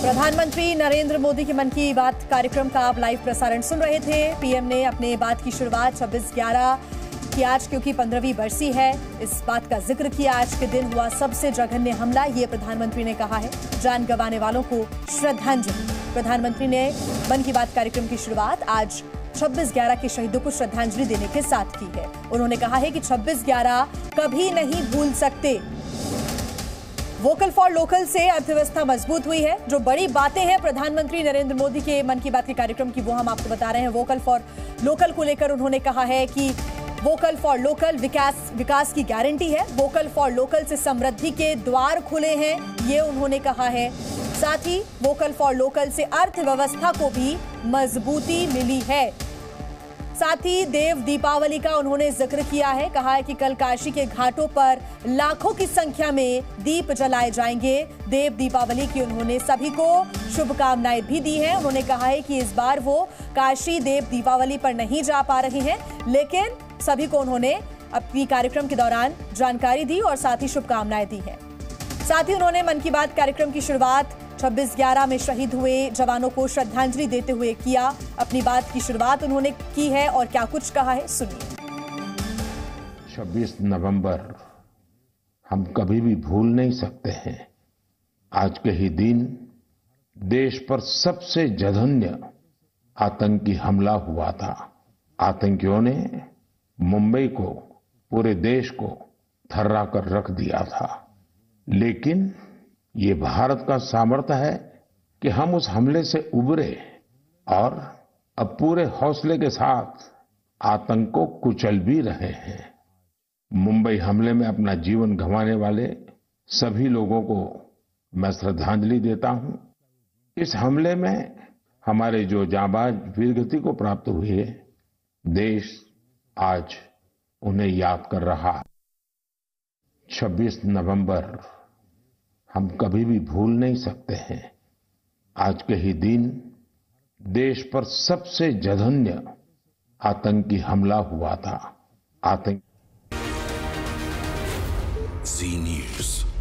प्रधानमंत्री नरेंद्र मोदी के मन की बात कार्यक्रम का आप लाइव प्रसारण सुन रहे थे। पीएम ने अपने बात की शुरुआत 26/11 की आज क्योंकि 15वीं बरसी है, इस बात का जिक्र किया। आज के दिन हुआ सबसे जघन्य हमला, ये प्रधानमंत्री ने कहा है। जान गंवाने वालों को श्रद्धांजलि। प्रधानमंत्री ने मन की बात कार्यक्रम की शुरुआत आज 26/11 के शहीदों को श्रद्धांजलि देने के साथ की है। उन्होंने कहा है कि 26/11 कभी नहीं भूल सकते। वोकल फॉर लोकल से अर्थव्यवस्था मजबूत हुई है। जो बड़ी बातें हैं प्रधानमंत्री नरेंद्र मोदी के मन की बात के कार्यक्रम की, वो हम आपको बता रहे हैं। वोकल फॉर लोकल को लेकर उन्होंने कहा है कि वोकल फॉर लोकल विकास की गारंटी है। वोकल फॉर लोकल से समृद्धि के द्वार खुले हैं, ये उन्होंने कहा है। साथ ही वोकल फॉर लोकल से अर्थव्यवस्था को भी मजबूती मिली है। साथ ही देव दीपावली का उन्होंने जिक्र किया है। कहा है कि कल काशी के घाटों पर लाखों की संख्या में दीप जलाए जाएंगे। देव दीपावली की उन्होंने सभी को शुभकामनाएं भी दी हैं। उन्होंने कहा है कि इस बार वो काशी देव दीपावली पर नहीं जा पा रहे हैं, लेकिन सभी को उन्होंने अपनी कार्यक्रम के दौरान जानकारी दी और साथ ही शुभकामनाएं दी हैं। साथ ही उन्होंने मन की बात कार्यक्रम की शुरुआत 26/11 में शहीद हुए जवानों को श्रद्धांजलि देते हुए किया। अपनी बात की शुरुआत उन्होंने की है और क्या कुछ कहा है, सुनिए। 26 नवंबर हम कभी भी भूल नहीं सकते हैं। आज के ही दिन देश पर सबसे जघन्य आतंकी हमला हुआ था। आतंकियों ने मुंबई को, पूरे देश को थर्रा कर रख दिया था। लेकिन ये भारत का सामर्थ्य है कि हम उस हमले से उबरे और अब पूरे हौसले के साथ आतंक को कुचल भी रहे हैं। मुंबई हमले में अपना जीवन गंवाने वाले सभी लोगों को मैं श्रद्धांजलि देता हूं। इस हमले में हमारे जो जांबाज वीरगति को प्राप्त हुए, देश आज उन्हें याद कर रहा है। 26 नवंबर हम कभी भी भूल नहीं सकते हैं। आज के ही दिन देश पर सबसे जघन्य आतंकी हमला हुआ था। जी न्यूज़।